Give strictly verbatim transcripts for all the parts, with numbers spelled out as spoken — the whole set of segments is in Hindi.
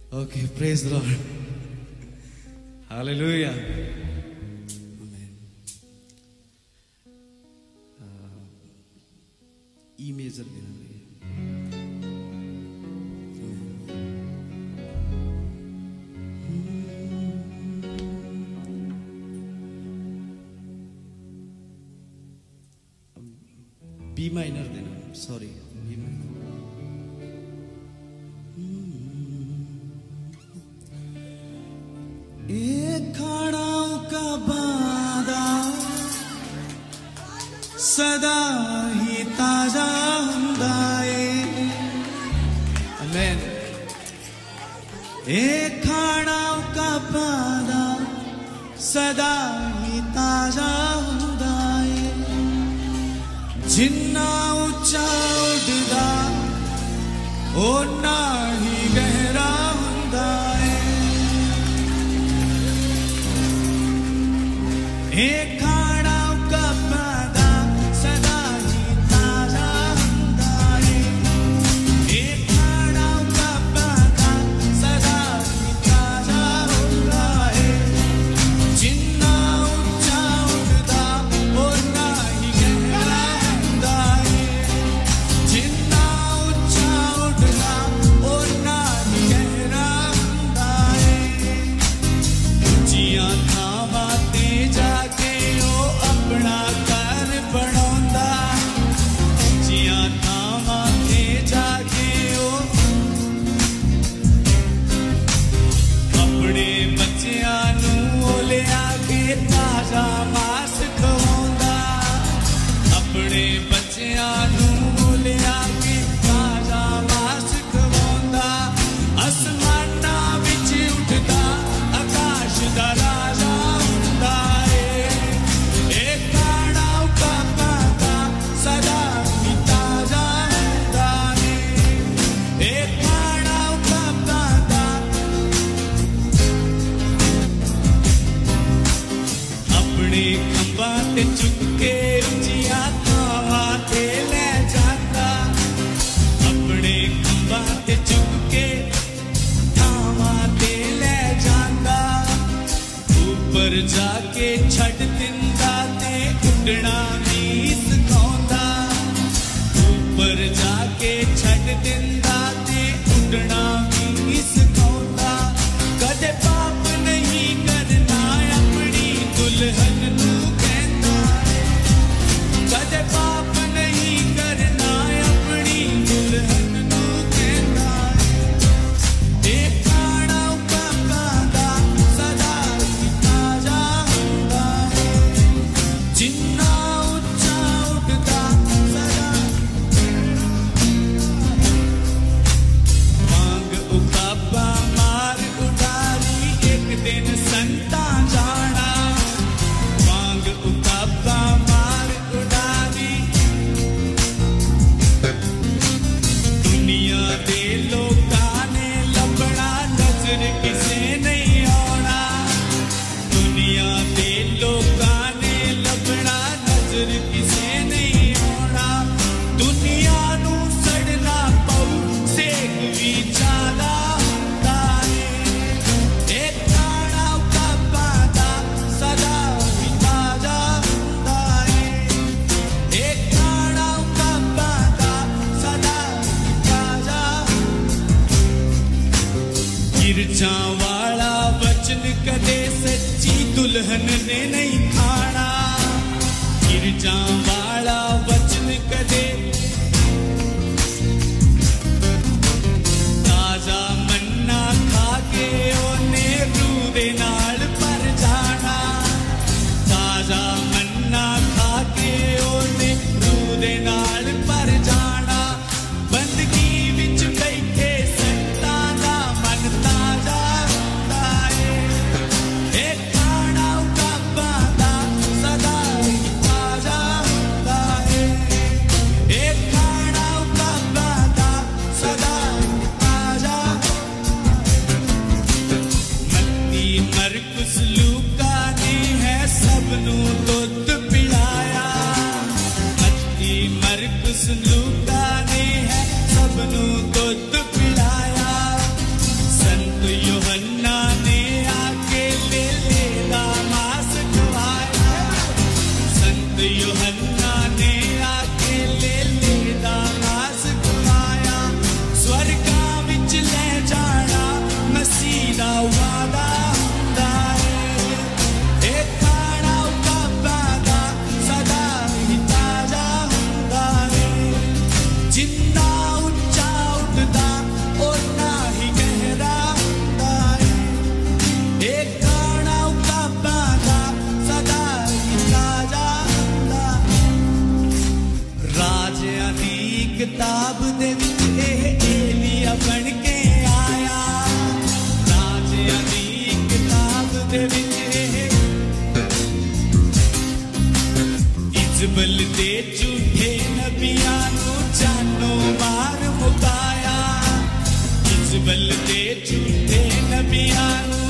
Okay, praise the Lord. Hallelujah. Amen. Uh, E major देना है. B minor देना. Sorry. B minor. एक खाड़ाओं का बादा सदा ही ताजा हुंदा है. आमेन. एक खाड़ाओं का बादा सदा ही ताजा हुंदा है. जिन्ना उच्चा उड़दा ओना ही गहरा हुंदा है. एक खाड़ाओं का बादा सदा ही ताजा हुंदा है. एक खाड़ाओं का बादा सदा ही ताजा हुंदा है. जिन्ना उच्चा उड़दा ओना ही गहरा हुंदा है. जिन्ना उच्चा उड़दा ओना ही गहरा हुंदा है. जियां थावां ते जाके ओ अपना घर बनाउंदा. जियां थावां ते जाके ओ अपने बच्चियां नूं ओ लिया के ताजा मास खवाउंदा. अपने बच्चियां नूं ओ लिया के ताजा मास खवाउंदा. आसमानां विच उठदा आकाश दा राजा हुंदा है. एक खाड़ाओं का बादा सदा ही ताजा हुंदा है. एक खाड़ाओं का बादा अपने खंभां ते चुक के उच्चियां थावां ते ले जांदा. अपने खंभां ते चुक के थावां ते ले जांदा. ऊपर जाके छड़ दिंदा ते उड़ना भी सिखाउंदा. ऊपर जाके छड़ दिंदा ते उड़ना भी सिखाउंदा. कदे पाप नहीं करना अपनी दुल्हन नूं कहंदा है. कदे पाप नहीं करना अपनी दुल्हन नूं कहंदा है. एक खाड़ाओं का बादा सदा ही ताजा हुंदा है. जिन्ना उच्चा उड़दा सदा मांग उकाबा मार उडारी. एक दिन संता जाना. मांग उकाबा मार उडारी. दुनिया दे लोकां ने लभना नजर किसे नहीं आना. दुनिया दे लोकां ने लभना नजर किसे नहीं आना. दुनिया नूं सड़ना पऊ सेक भी ज्यादा हुंदा है. एक खाड़ाओं का बादा सदा ही ताजा हुंदा है. एक खाड़ाओं का बादा सदा ही ताजा. गिरजा वाला वचन कदे सच्ची दुल्हन ने नहीं खाना. गिरजा वाला वचन कदे ताजा मन्ना खा के ओने रूह दे नाल भर जाना. ताजा मन्ना खा के ओने रूह दे नाल भर जाना. बंदगी विच बैठे संतां दा मन ताजा हुंदा है. एक खाड़ाओं का बादा सदा ही ताजा हुंदा है. झूठे नबियां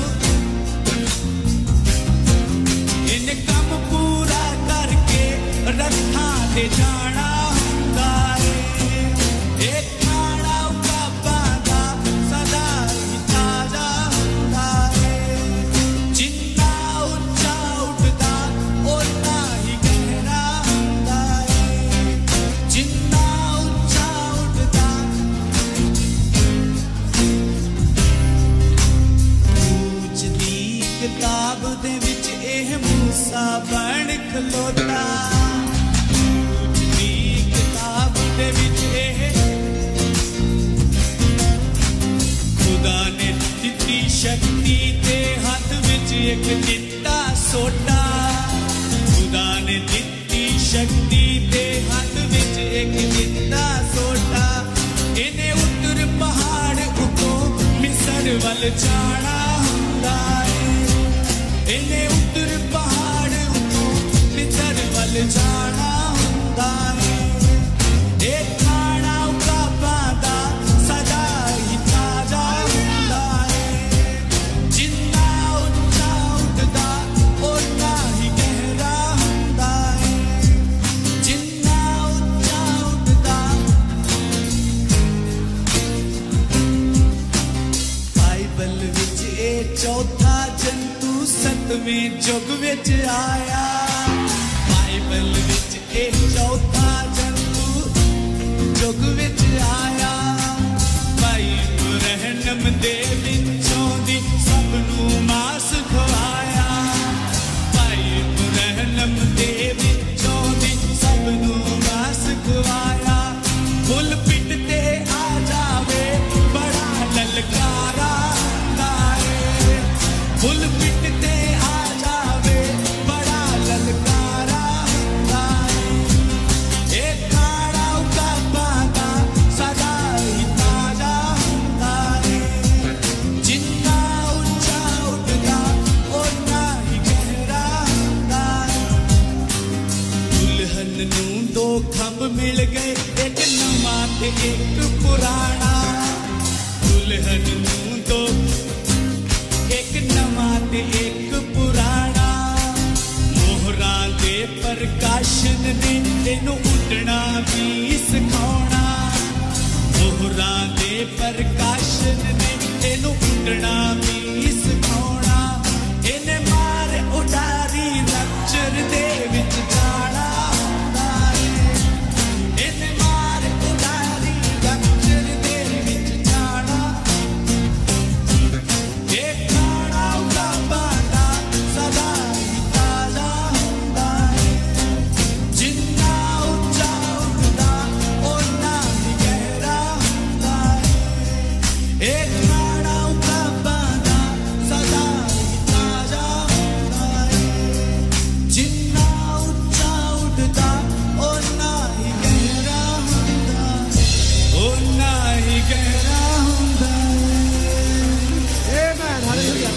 इन कम पूरा करके रखा ते जाना हुंदा है एक खाना बाबा दा सदा ही ताजा हुंदा है जिन्ना उच्चा उठदा ओना ही गहरा हुंदा है जिन्ना उच्चा उठदा पूजदी किताब दे विच एह मूसा बन खलोता पूजदी किताब दे विच एह खुदा ने दित्ती शक्ति ते हाथ विच एक चिट्टा सोटा खुदा ने दित्ती शक्ति ते हाथ विच एक चिट्टा सोटा इन्हें उत्तर पहाड़ उतों मिस्र वल जाना हुंदा है इन्हें उत्तर पहाड़ उतों मिस्र वल जाना हुंदा है एक खाना बाबा दा सदा ही ताजा हुंदा है जिन्ना उच्चा उठदा ओना ही गहरा हुंदा है जिन्ना उच्चा उठदा बाइबल विच ए चौथा जंतु सतवें जुग विच आया बाइबल विच ए चौथा जंतु जुग विच आया भाई रहनम दे विचों दी सब नूं मास खवाया भाई रहनम दे विचों दी सब नूं मास खवाया फुल पिट ते आ जावे बड़ा ललकारा हुंदा है फुल पिट ते आ जावे बड़ा ललकारा हुंदा है एक खाना बाबा दा सदा ही ताजा हुंदा है जिन्ना उच्चा उठदा ओना ही गहरा हुंदा है दुल्हन नूं दो खंभ मिल गए एक नवां ते एक पुराना दुल्हन नूं दो एक नवां ते एक पुराना मोहरां दे प्रकाशन ने तेनू उड़ना भी सिखाउणा मोहरां दे प्रकाशन ने तेनू उड़ना भी सिखाउणा इन्हें मार उडारी रप्चर दे विच जाना हुंदा है इन्हें मार उडारी रप्चर दे विच जाना एक खाना बाबा दा सदा ही ताजा हुंदा है जिन्ना उच्चा उठदा ओना ही गहरा हुंदा है एक खाना बाबा दा सदा ही ताजा हुंदा है जिन्ना उच्चा उठदा ओना ही गहरा हुंदा है ओना ही गहरा हुंदा है Amen. Hallelujah.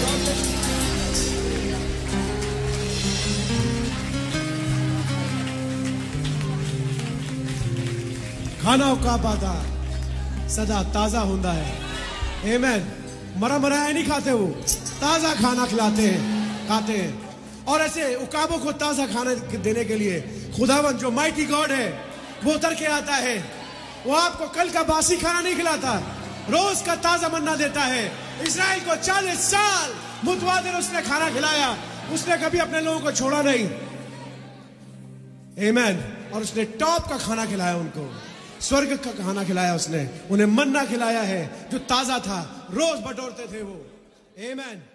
खाना का बादा सदा ताजा होता है Amen. मरा मराया नहीं खाते वो ताजा खाना खिलाते हैं खाते हैं और ऐसे उकाबों को ताजा खाना देने के लिए खुदावन जो माइटी गॉड है वो उतर के आता है वो आपको कल का बासी खाना नहीं खिलाता रोज का ताजा मन्ना देता है इस्राएल को चालीस साल मुतवादिर उसने खाना खिलाया उसने कभी अपने लोगों को छोड़ा नहीं Amen. और उसने टॉप का खाना खिलाया उनको स्वर्ग का खाना खिलाया उसने उन्हें मन्ना खिलाया है जो ताजा था रोज बटोरते थे वो Amen.